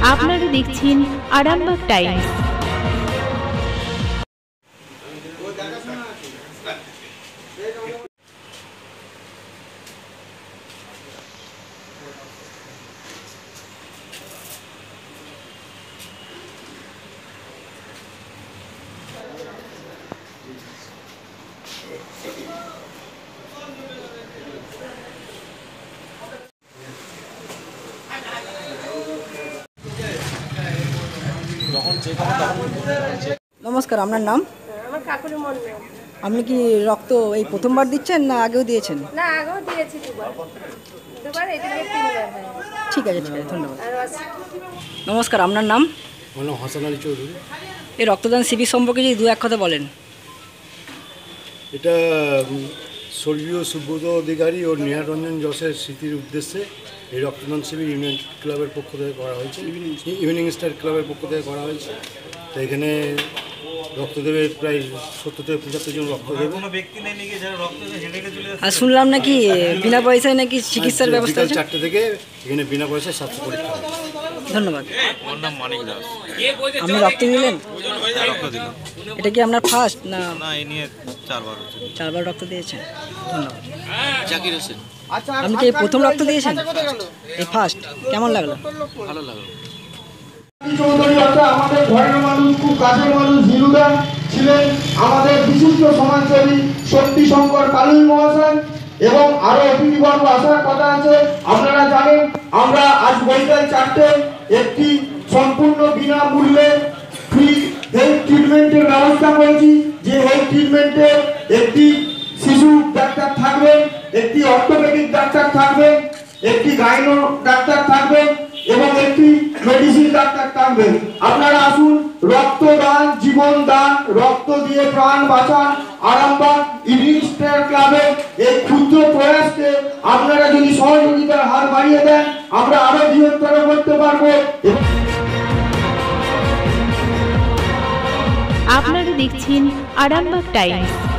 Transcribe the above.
আপনারা দেখছেন আরামবাগ টাইমস। নমস্কার, আপনার নাম? আমার কাকুর মন্ডল। আপনি কি রক্ত এই প্রথমবার দিচ্ছেন না আগেও দিয়েছেন? না, আগেও দিয়েছি দুবার এটা তিনবার। ঠিক আছে, ধন্যবাদ। নমস্কার, আপনার নাম? আমার নাম হাসান আলী চৌধুরী। এই রক্তদান শিবির সম্পর্কে যদি দু এক কথা বলেন। এটা স্বর্গীয় সুব্রত অধিকারী ও নিহার রঞ্জন যশের স্মৃতির উদ্দেশ্যে এই রক্তদান শিবির ইউনিয়ন ক্লাবের পক্ষ থেকে করা হয়েছে, ইভিনিং স্টার ক্লাবের পক্ষ থেকে করা হয়েছে। তো এখানে রক্ত দেবে প্রায় 70 থেকে 75 জন রক্ত দেবে। আর শুনলাম নাকি বিনা পয়সায় নাকি চিকিৎসার ব্যবস্থা আছে। 4টে থেকে এখানে বিনা পয়সায় স্বাস্থ্য পরীক্ষা হবে। ধন্যবাদ। আপনি রক্ত নিলেন? এটা কি আপনার ফার্স্ট না? এই নিয়ে 4বার রক্ত দিয়েছেন। ধন্যবাদ। জাকির হোসেন। আপনি কি প্রথম রক্ত দিয়েছেন? এই ফার্স্ট। কেমন লাগলো? ভালো লাগলো। চৌধুরী আমাদের ঘরের মানুষ, খুব কাছের মানুষ। হিরুদা ছিলেন আমাদের বিশিষ্ট সমাজসেবী শক্তি শঙ্কর কালুই মহাশয়, এবং আরো অতিথিবর্গ আসার কথা আছে। আপনারা জানেন আমরা আজ বৈকাল 4টে একটি সম্পূর্ণ বিনামূল্যে ফ্রি হেলথ ট্রিটমেন্টের ব্যবস্থা করেছি। যে হেলথ ট্রিটমেন্টে একটি শিশু ডাক্তার থাকবেন, একটি অর্থোপেডিক ডাক্তার থাকবেন, একটি গাইনো ডাক্তার থাকবেন এবং একটি মেডিসিন ডাক্তার থাকবেন। আপনারা আসুন, রক্তদান জীবন দান, রক্ত দিয়ে প্রাণ বাঁচান। আরামবাগ ইভিনিং স্টার ক্লাবের এই ক্ষুদ্র প্রয়াসকে আপনারা যদি সহযোগিতার হাত বাড়িয়ে দেন, আমরা আরো বৃহত্তর করতে পারবো। আপনারা দেখছেন আরামবাগ টাইমস।